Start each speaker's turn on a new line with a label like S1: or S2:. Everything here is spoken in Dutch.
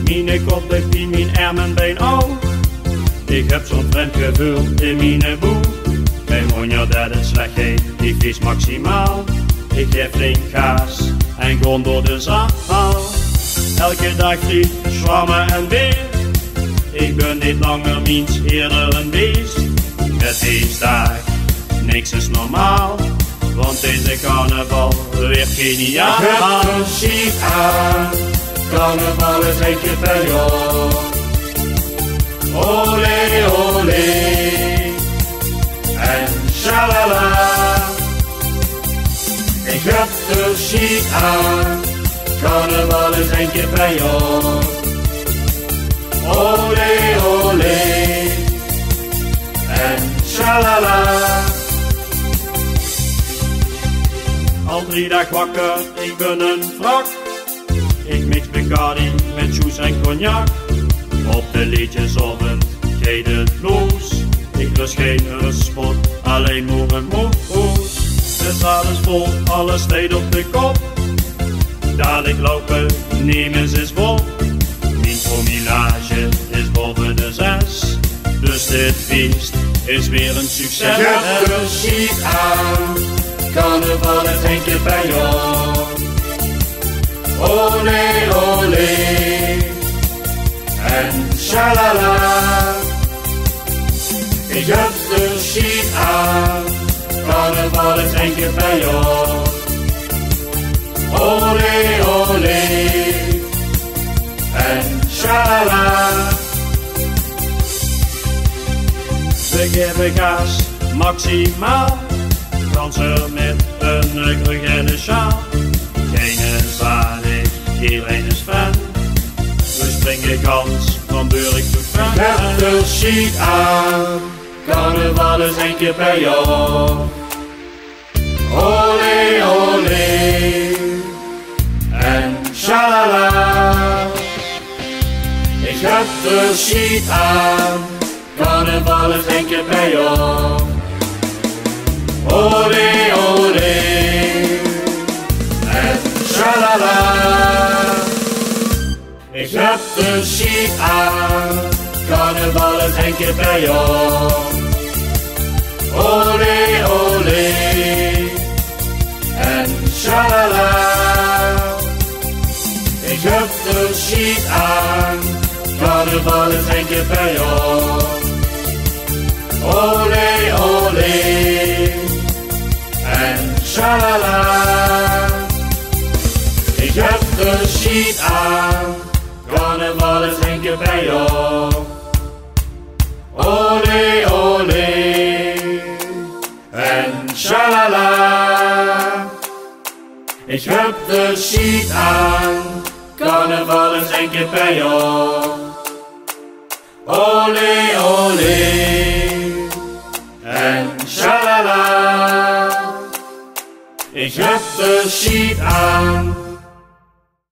S1: Mijn kop blijft in mijn arm en been ook. Ik heb zo'n vreemd gevoel in mijn boel. Mijn monja dat het slecht gaat, die vis maximaal. Ik geef flink gas en gewoon door de zaal. Elke dag vliegt, zwammen en weer. Ik ben niet langer mens, eerder een beest. Het is dag, niks is normaal. Want deze carnaval weer geniaal.
S2: Ik heb een sheet aan, carnaval is één keer per jaar. Olé, olé, en shalala. Ik heb een sheet aan, carnaval is één keer per jaar. Olé, olé, en shalala.
S1: Al 3 dagen wakker, ik ben een wrak. Ik mix Bacardi met juice en cognac. Op de liedjesavond gaat het los. Ik lust geen rustspot, alleen maar een moes. De zaal is vol, alles staat op de kop. Dadelijk lopen, nemen ze vol. Mijn promillage is boven de 6. Dus dit feest is weer een succes.
S2: Ik heb de sheet aan, carnaval is één keer per jaar. Olé, olé, en shalala. Ik heb de sheet aan, carnaval is één keer per jaar. Olé, olé, en shalala.
S1: We geven gas, maximaal. Dansen met een ruggen sjaal. Geen is waardig, iedereen is fan. We springen kans van Burg tot Fan.
S2: Ik heb de sheet aan, carnaval is één keer per jaar. Olé, olé, en shalala. Ik heb de sheet aan, carnaval is één keer per jaar. Olé, olé, en shalala. Ik heb de sheet aan, carnaval is één keer per jaar. Olé, olé, en shalala. Ik heb de sheet aan, carnaval is één keer per jaar. Olé, olé, en shalala. Ik heb de sheet aan, carnaval is één keer per jaar. Olé, olé, en shalala. Ik heb de sheet aan, carnaval is één keer per jaar. Olé, olé, en shalala. Ik heb de sheet aan,